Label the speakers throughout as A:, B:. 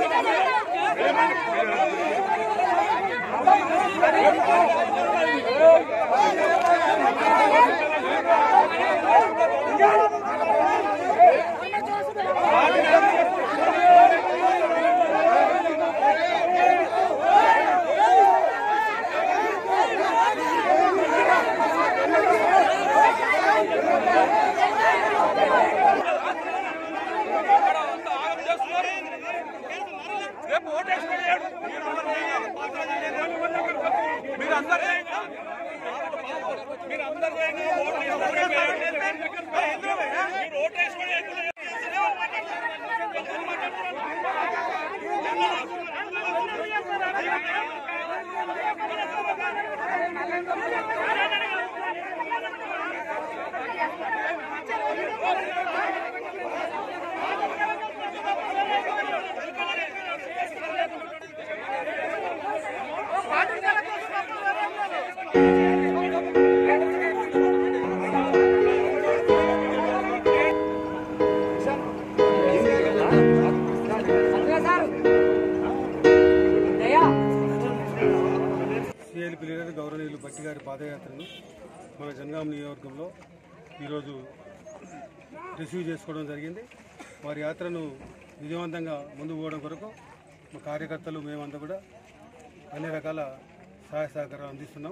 A: CLP leader గౌరవనీయులు భట్టి గారి పాదయాత్రను మన జనగాం నియోజకవర్గంలో ఈరోజు రిసీవ్ చేసుకోవడం జరిగింది. వారి యాత్రను విజయవంతంగా ముందుకు పోవడం కొరకు మా కార్యకర్తలు మేమంతా కూడా అన్ని రకాల సహాయ సహకారాలు అందిస్తున్నాం.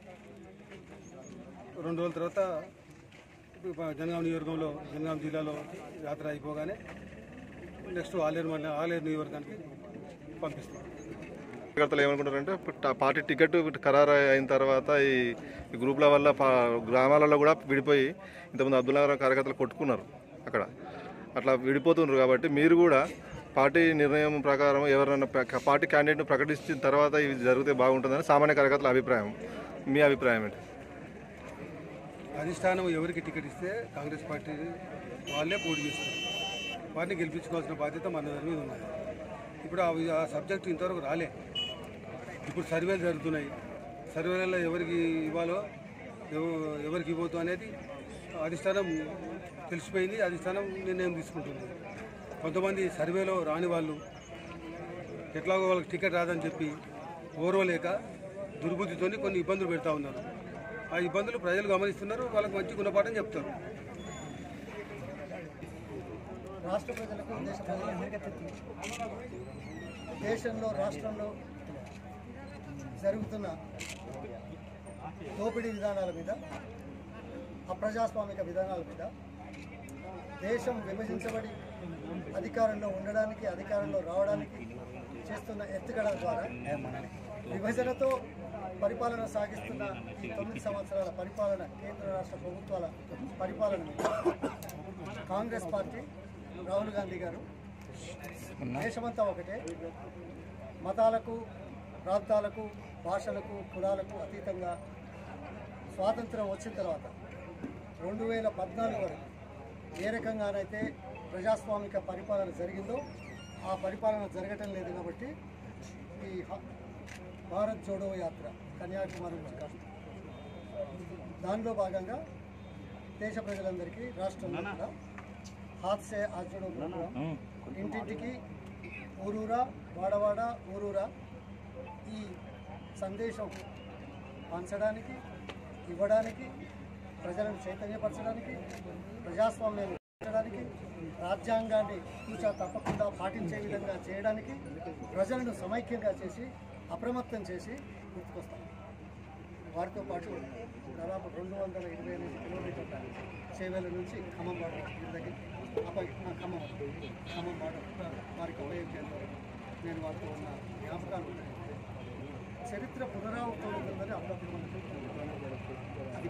A: 2 రోజుల తర్వాత జనగాం నియోజకవర్గంలో జనగాం జిల్లాలో యాత్ర అయిపోగానే నెక్స్ట్ ఆలేరు నియోజకవర్గానికి పంపిస్తాం.
B: కార్యకర్తలు ఏమనుకుంటారంటే పార్టీ టికెట్ ఖరారు అయిన తర్వాత ఈ గ్రూపుల వల్ల గ్రామాలలో కూడా విడిపోయి ఇంతకుముందు అబ్దుల్లా కార్యకర్తలు కొట్టుకున్నారు అక్కడ, అట్లా విడిపోతున్నారు. కాబట్టి మీరు కూడా పార్టీ నిర్ణయం ప్రకారం ఎవరైనా పార్టీ క్యాండిడేట్ను ప్రకటించిన తర్వాత ఇవి జరిగితే బాగుంటుందని సామాన్య కార్యకర్తల అభిప్రాయం. మీ అభిప్రాయం ఏంటి?
A: అధిష్టానం ఎవరికి టికెట్ ఇస్తే కాంగ్రెస్ పార్టీ వాళ్ళే పోటీ చేస్తారు. వారిని గెలిపించుకోవాల్సిన బాధ్యత మన మీద ఉన్నది. ఇప్పుడు ఆ సబ్జెక్టు ఇంతవరకు రాలే. ఇప్పుడు సర్వేలు జరుగుతున్నాయి. సర్వేలలో ఎవరికి ఇవ్వాలో ఎవరికి ఇవ్వద్దు అనేది అధిష్టానం తెలిసిపోయింది. అధిష్టానం నిర్ణయం తీసుకుంటుంది. కొంతమంది సర్వేలో రాని వాళ్ళు ఎట్లాగో వాళ్ళకి టికెట్ రాదని చెప్పి ఓర్వలేక దుర్బుద్ధితో కొన్ని ఇబ్బందులు పెడతా ఉన్నారు. ఆ ఇబ్బందులు ప్రజలు గమనిస్తున్నారు. వాళ్ళకి మంచి గుణపాఠం చెప్తారు.
C: రాష్ట్ర ప్రజలకు దేశ ప్రజలందరికీ దేశంలో రాష్ట్రంలో జరుగుతున్న దోపిడీ విధానాల మీద, అప్రజాస్వామిక విధానాల మీద, దేశం విభజించబడి అధికారంలో ఉండడానికి, అధికారంలో రావడానికి చేస్తున్న ఎత్తుగడల ద్వారా విభజనతో పరిపాలన సాగిస్తున్న ఈ 9 సంవత్సరాల పరిపాలన, కేంద్ర రాష్ట్ర ప్రభుత్వాల పరిపాలన మీద కాంగ్రెస్ పార్టీ, రాహుల్ గాంధీ గారు దేశమంతా ఒకటే, మతాలకు, ప్రాంతాలకు, భాషలకు, కులాలకు అతీతంగా స్వాతంత్రం వచ్చిన తర్వాత 2014 వరకు ఏ రకంగానైతే ప్రజాస్వామిక పరిపాలన జరిగిందో ఆ పరిపాలన జరగటం లేదు. కాబట్టి ఈ భారత్ జోడో యాత్ర కన్యాకుమారి నుంచి దానిలో భాగంగా దేశ ప్రజలందరికీ రాష్ట్రంలో కూడా హాత్సే ఆచరణ ప్రోగ్రాం ఇంటింటికి, ఊరూరా, వాడవాడ, ఊరూరా ఈ సందేశం పంచడానికి, ఇవ్వడానికి, ప్రజలను చైతన్యపరచడానికి, ప్రజాస్వామ్యాన్ని పెంచడానికి, రాజ్యాంగాన్ని తూచా తప్పకుండా పాటించే విధంగా చేయడానికి ప్రజలను సమైక్యంగా చేసి అప్రమత్తం చేసి గుర్తుకొస్తాం. వారితో పాటు దాదాపు 228 కిలోమీటర్ల చేవేల నుంచి ఖమ్మం బార్డర్ దగ్గర ఖమ్మం బార్డర్ వారికి ఉపయోగించేందుకు నేను వారితో ఉన్న జ్ఞాపకాలు ఉన్నాయి. చరిత్ర పునరావృతమవుతుందని అప్పుడప్పుడు అది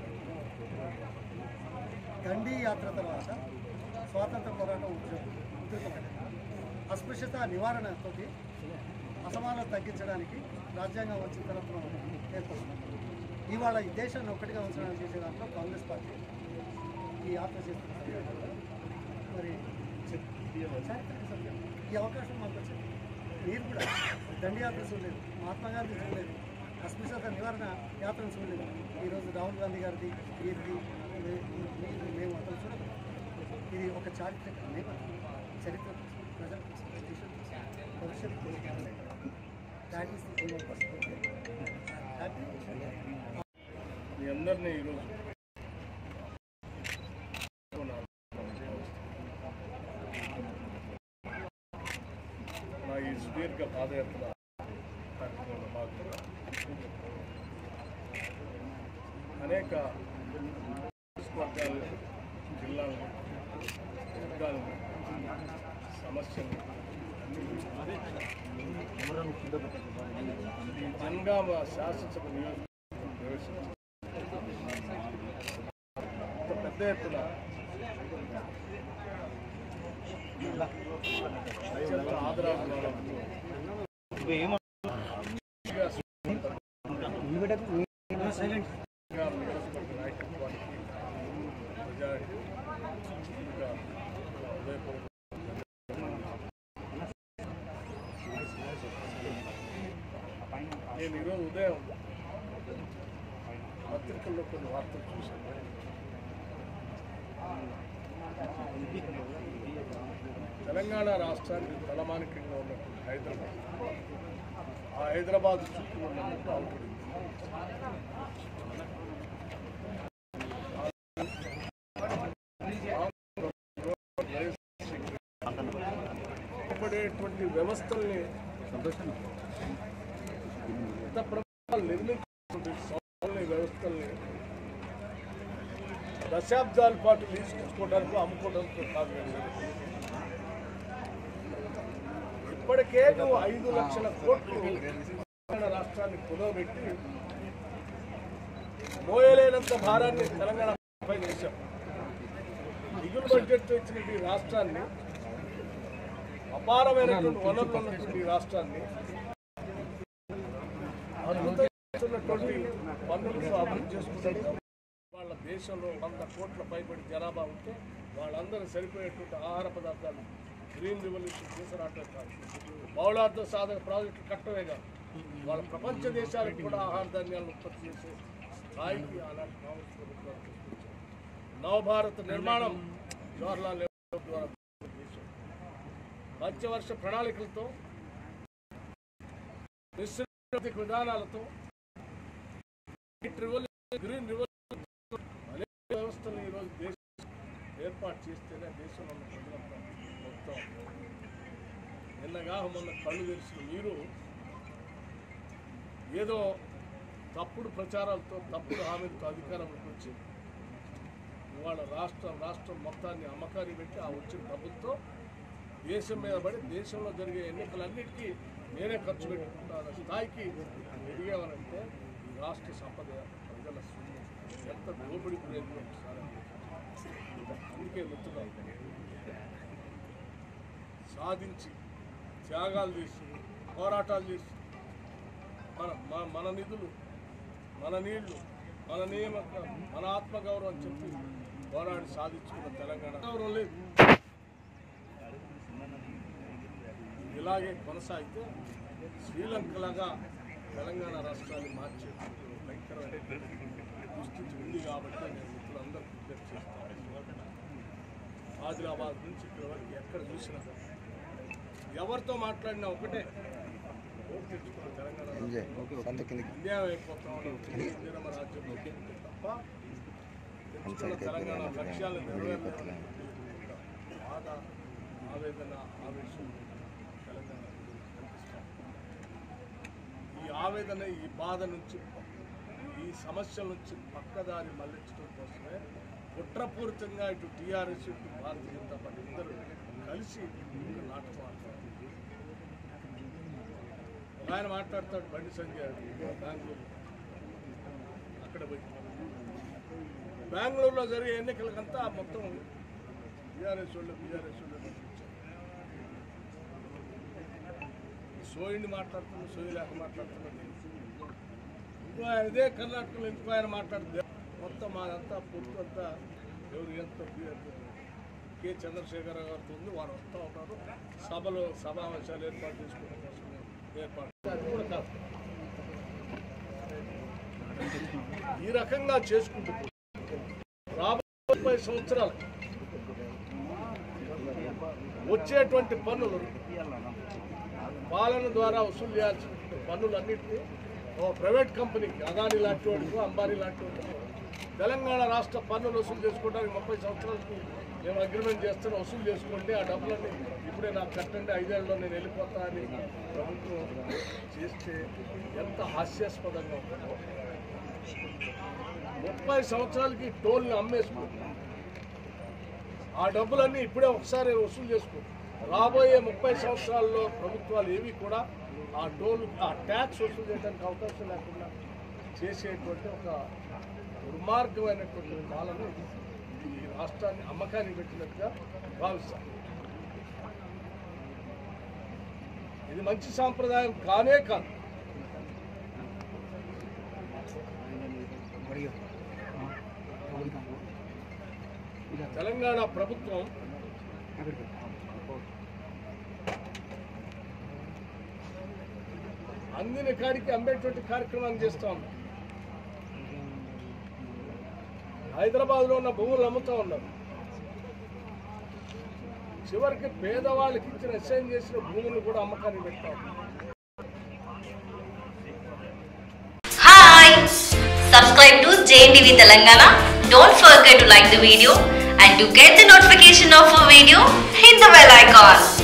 C: దండి యాత్ర తర్వాత స్వాతంత్ర పోరాటం ఉద్యోగపడింది. అస్పృశ్యత నివారణతో అసమానత తగ్గించడానికి రాజ్యాంగం వచ్చిన తర్వాత ఏర్పడుతుంది. ఇవాళ ఈ దేశాన్ని ఒక్కటిగా ఉంచడానికి చేసే దాంట్లో కాంగ్రెస్ పార్టీ ఈ యాత్ర చేస్తున్నారు. మరి ఈ అవకాశం మాకు వచ్చింది. మీరు కూడా దండియాత్ర చూడలేదు, మహాత్మా గాంధీ చూడలేదు, అస్పృశ్యత నివారణ యాత్రను చూడలేదు. ఈరోజు రాహుల్ గాంధీ గారిది, వీరిది మేము అతను చూడలేదు. ఇది ఒక చారిత్రక చరిత్ర ప్రజలకు భవిష్యత్తు దాట్ ఈస్ ది
D: మీ అందరినీ ఈరోజు నా ఈ సుదీర్ఘ పాదయాత్ర కార్యక్రమంలో భాగంగా అనేక వర్గాలు జిల్లాలను వర్గాలను సమస్యలు ఈ జనగామ శాసనసభ నియోజకవర్గం ప్రవేశించి పెద్ద ఎత్తున అత్యంత ఆదరాభిమానాలతో నాయకత్వానికి మెజారిటీ ఇంకా నేను ఈరోజు ఉదయం పత్రికల్లో కొన్ని వార్తలు చూశాను. తెలంగాణ రాష్ట్రానికి తలమానికంగా ఉన్నటువంటి హైదరాబాద్, ఆ హైదరాబాద్ చుట్టూ ఉన్నటువంటి అవుతుంది పడేటువంటి వ్యవస్థల్ని ఎంత ప్రభుత్వాలు నిర్మించుకుంటే వ్యవస్థల్ని దశాబ్దాల పాటు లీజుకోవడానికి అమ్ముకోవడానికి కాదు. ఇప్పటికే నువ్వు 5 లక్షల కోట్లు తెలంగాణ రాష్ట్రాన్ని కుదవబెట్టి మోయలేనంత భారాన్ని తెలంగాణపై వేశాం. మిగులు బడ్జెట్ ఇచ్చిన ఈ రాష్ట్రాన్ని, అపారమైనటువంటి వనరులు ఉన్నటువంటి ఈ రాష్ట్రాన్ని అద్భుతమైనటువంటి పన్నులతో అభివృద్ధి చేసుకుంటారు. వాళ్ళ దేశంలో 100 కోట్ల పైబడి జనాభా ఉంటే వాళ్ళందరూ సరిపోయేటువంటి ఆహార పదార్థాలు గ్రీన్ రెవల్యూషన్ తీసుకురావటం కాదు, బహుళార్థ సాధక ప్రాజెక్టులు కట్టమే కాదు, వాళ్ళ ప్రపంచ దేశాలకు కూడా ఆహార ధాన్యాలను ఉత్పత్తి చేసే స్థాయికి అలాంటి కాంగ్రెస్ ప్రభుత్వాలు తీసుకొచ్చారు. నవభారత్ నిర్మాణం జవహర్లాల్ నెహ్రూ ద్వారా పంచవర్ష ప్రణాళికలతో, నిశ్చిత విధానాలతో, గ్రీన్ రివల్యూషన్ అనేక వ్యవస్థలు ఈరోజు దేశం ఏర్పాటు చేస్తేనే దేశంలో ఉన్న ప్రజలంతా మొత్తం నిన్నగా మొన్న కళ్ళు తెరిచిన మీరు ఏదో తప్పుడు ప్రచారాలతో, తప్పుడు హామీలతో అధికారంలోకి వచ్చి ఇవాళ రాష్ట్రం మొత్తాన్ని అమ్మకాన్ని పెట్టి ఆ వచ్చిన డబ్బులతో దేశం మీద పడి దేశంలో జరిగే ఎన్నికలన్నిటికీ నేనే ఖర్చు పెట్టుకుంటాను స్థాయికి ఎదిగేవనంటే ఈ రాష్ట్ర సంపద ప్రజల ఎంత దోపిడీ గురైందో ఒకసారి అందుకే మిత్రులు సాధించి త్యాగాలు చేసి పోరాటాలు చేసి మన నిధులు, మన నీళ్లు, మన నియామకం, మన ఆత్మగౌరవం అని చెప్పి పోరాడి సాధించుకున్న తెలంగాణ గౌరవం లేదు. ఇలాగే కొనసాగితే శ్రీలంకలాగా తెలంగాణ రాష్ట్రాన్ని మార్చే భయంకరమైన దుస్థితి ఉంది. కాబట్టి నేను మిత్రులందరూ విజ్ఞప్తి చేస్తాను. ఆదిలాబాద్ నుంచి ఇక్కడ వరకు ఎక్కడ చూసినా ఎవరితో మాట్లాడినా ఒకటే, ఓటు తెచ్చుకున్న తెలంగాణ అన్యాయం అయిపోతాం రాజ్యం తప్ప తెచ్చుకున్న తెలంగాణ లక్ష్యాలు నెరవేర్చాలని బాధ, ఆవేదన, ఆవేశం తెలంగాణ కనిపిస్తాం. ఈ ఆవేదన, ఈ బాధ నుంచి, ఈ సమస్యల నుంచి పక్కదారి మళ్లించడం కోసమే కుట్రపూరితంగా ఇటు టీఆర్ఎస్, ఇటు భారతీయ జనతా పార్టీ ఇద్దరు కలిసి నాటకం ఆడతారు. ఆయన మాట్లాడతాడు బండి సంజయ్ బెంగళూరు, అక్కడ పోయి బెంగళూరులో జరిగే ఎన్నికలకంతా మొత్తం టీఆర్ఎస్ వాళ్ళు సోయిని మాట్లాడుతున్నారు, సోయి లేక మాట్లాడుతున్నారు. ఇంకో ఆయన ఇదే కర్ణాటకలో ఇంకో ఆయన మాట్లాడుతుంది. మొత్తం మాదంతా పొత్తు అంతా ఎవరు ఎంత కె చంద్రశేఖర గారితో ఉంది. వారు వస్తూ ఉన్నారు, సమావేశాలు ఏర్పాటు చేసుకోవడం కోసం ఏర్పాటు. అది కూడా కాదు, ఈ రకంగా చేసుకుంటూ రాబోయే 30 సంవత్సరాలు వచ్చేటువంటి పన్నులు పాలన ద్వారా వసూలు చేయాల్సిన పన్నులన్నింటినీ ఓ ప్రైవేట్ కంపెనీకి అదాని లాంటి వాడికి అంబానీ లాంటి వాడికి తెలంగాణ రాష్ట్ర పన్నులు వసూలు చేసుకోవడానికి 30 సంవత్సరాలకి మేము అగ్రిమెంట్ చేస్తాను, వసూలు చేసుకోండి, ఆ డబ్బులన్నీ ఇప్పుడే నాకు కట్టండి, 5 ఏళ్ళలో నేను వెళ్ళిపోతా అని ప్రభుత్వం చేస్తే ఎంత హాస్యాస్పదంగా ఉంటుందో. 30 సంవత్సరాలకి టోల్ని అమ్మేసుకుంటున్నాం, ఆ డబ్బులన్నీ ఇప్పుడే ఒకసారి వసూలు చేసుకుంటాం. రాబోయే 30 సంవత్సరాల్లో ప్రభుత్వాలు ఏవి కూడా ఆ టోల్ ఆ ట్యాక్స్ వసూలు చేయడానికి అవకాశం లేకుండా చేసేటువంటి ఒక దుర్మార్గమైనటువంటి పాలన ఈ రాష్ట్రాన్ని అమ్మకానికి పెట్టినట్టుగా భావిస్తాను. ఇది మంచి సాంప్రదాయం కానే కాదు. తెలంగాణ ప్రభుత్వం అందిన కాడికి అమ్మేటువంటి కార్యక్రమాన్ని చేస్తూ ఉన్నాం. హైదరాబాద్లో ఉన్న భూములు అమ్ముతూ ఉన్నారు. చివరికి పేదవాళ్ళకి ఇచ్చిన అసైన్ చేసిన భూములు కూడా అమ్మకానికి పెడతా ఉన్నారు.
E: Hi! Subscribe to JNTV Telangana. Don't forget to like the video and to get the notification of a video, hit the bell icon.